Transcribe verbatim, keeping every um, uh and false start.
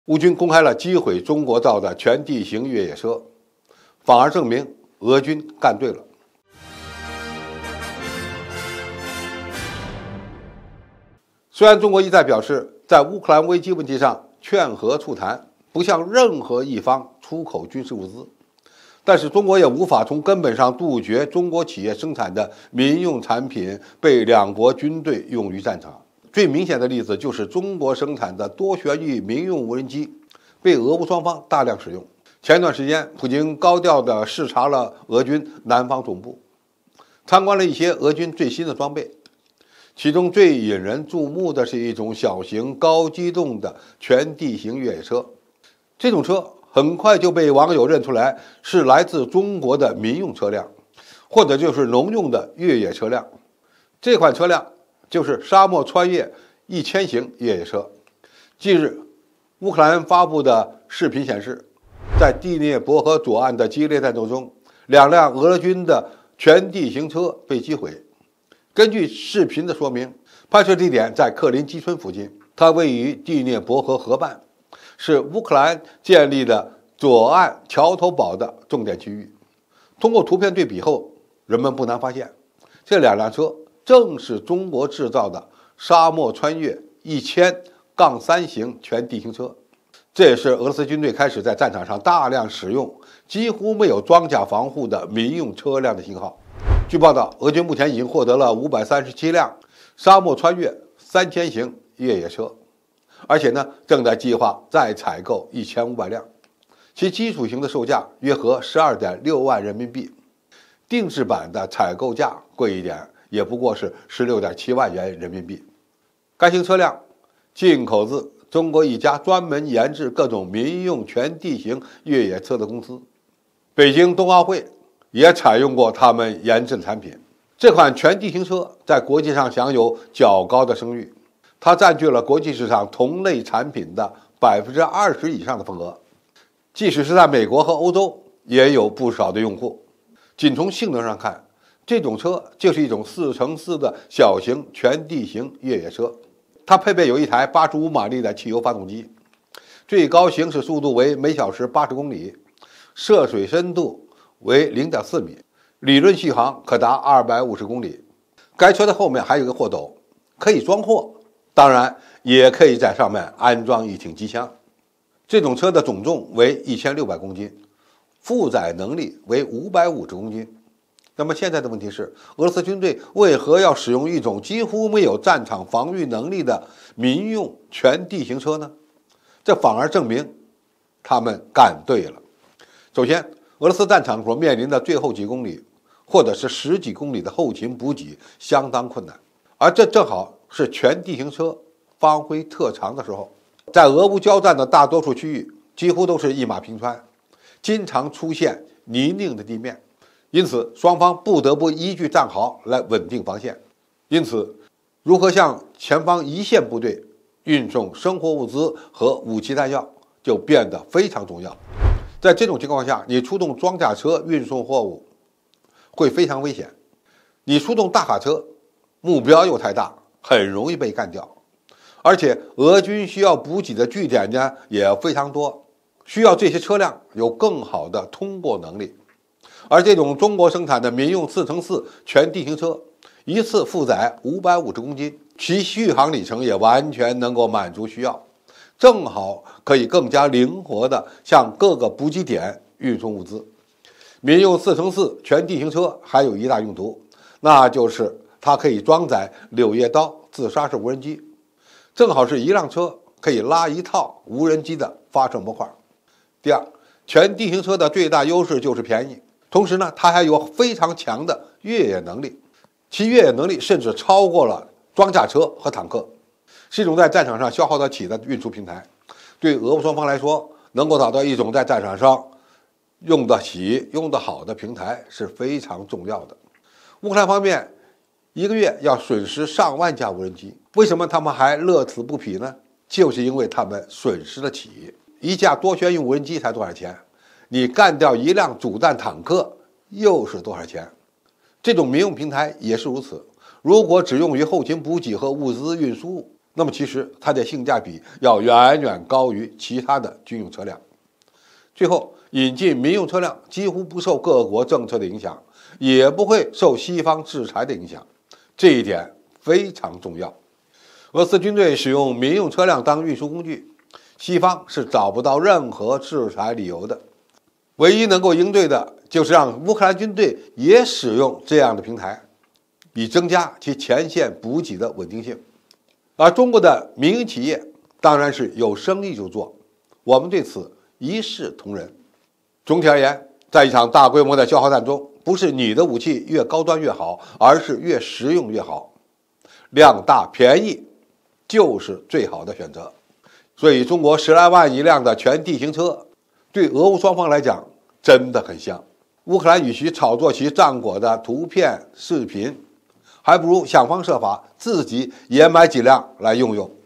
乌军公开了击毁中国造的全地形越野车，反而证明俄军干对了。虽然中国一再表示在乌克兰危机问题上劝和促谈，不向任何一方出口军事物资，但是中国也无法从根本上杜绝中国企业生产的民用产品被两国军队用于战场。最明显的例子就是中国生产的多旋翼民用无人机被俄乌双方大量使用。前段时间，普京高调地视察了俄军南方总部，参观了一些俄军最新的装备。其中最引人注目的是一种小型高机动的全地形越野车，这种车很快就被网友认出来是来自中国的民用车辆，或者就是农用的越野车辆。这款车辆就是沙漠穿越一千型越野车。近日，乌克兰发布的视频显示，在第聂伯河左岸的激烈战斗中，两辆俄军的全地形车被击毁。根据视频的说明，拍摄地点在克林基村附近，它位于第聂伯河河畔，是乌克兰建立的左岸桥头堡的重点区域。通过图片对比后，人们不难发现，这两辆车正是中国制造的沙漠穿越一千杠三型全地形车。这也是俄罗斯军队开始在战场上大量使用几乎没有装甲防护的民用车辆的信号。据报道，俄军目前已经获得了五百三十七辆沙漠穿越三千型越野车，而且呢，正在计划再采购一千五百辆，其基础型的售价约合十二点六万人民币，定制版的采购价贵一点，也不过是十六点七万元人民币。该型车辆进口自中国一家专门研制各种民用全地形越野车的公司，北京冬奥会也采用过他们研制的产品。这款全地形车在国际上享有较高的声誉，它占据了国际市场同类产品的百分之二十以上的份额，即使是在美国和欧洲也有不少的用户。仅从性能上看，这种车就是一种四乘四的小型全地形越野车，它配备有一台八十五马力的汽油发动机，最高行驶速度为每小时八十公里，涉水深度为 零点四米，理论续航可达二百五十公里。该车的后面还有一个货斗，可以装货，当然也可以在上面安装一挺机枪。这种车的总重为一千六百公斤，负载能力为五百五十公斤。那么现在的问题是，俄罗斯军队为何要使用一种几乎没有战场防御能力的民用全地形车呢？这反而证明他们干对了。首先，俄罗斯战场所面临的最后几公里或者是十几公里的后勤补给相当困难，而这正好是全地形车发挥特长的时候。在俄乌交战的大多数区域几乎都是一马平川，经常出现泥泞的地面，因此双方不得不依据战壕来稳定防线。因此，如何向前方一线部队运送生活物资和武器弹药就变得非常重要。在这种情况下，你出动装甲车运送货物会非常危险，你出动大卡车目标又太大，很容易被干掉。而且俄军需要补给的据点呢也非常多，需要这些车辆有更好的通过能力。而这种中国生产的民用四乘四全地形车，一次负载五百五十公斤，其续航里程也完全能够满足需要，正好可以更加灵活地向各个补给点运送物资。民用四乘四全地形车还有一大用途，那就是它可以装载柳叶刀自杀式无人机，正好是一辆车可以拉一套无人机的发射模块。第二，全地形车的最大优势就是便宜，同时呢，它还有非常强的越野能力，其越野能力甚至超过了装甲车和坦克，是一种在战场上消耗得起的运输平台。对俄乌双方来说，能够找到一种在战场上用得起、用得好的平台是非常重要的。乌克兰方面一个月要损失上万架无人机，为什么他们还乐此不疲呢？就是因为他们损失得起。一架多旋翼无人机才多少钱？你干掉一辆主战坦克又是多少钱？这种民用平台也是如此，如果只用于后勤补给和物资运输， 那么其实它的性价比要远远高于其他的军用车辆。最后，引进民用车辆几乎不受各国政策的影响，也不会受西方制裁的影响，这一点非常重要。俄罗斯军队使用民用车辆当运输工具，西方是找不到任何制裁理由的。唯一能够应对的就是让乌克兰军队也使用这样的平台，以增加其前线补给的稳定性。而中国的民营企业当然是有生意就做，我们对此一视同仁。总体而言，在一场大规模的消耗战中，不是你的武器越高端越好，而是越实用越好，量大便宜就是最好的选择。所以中国十来万一辆的全地形车，对俄乌双方来讲真的很香。乌克兰与其炒作其战果的图片视频，还不如想方设法自己也买几辆来用用。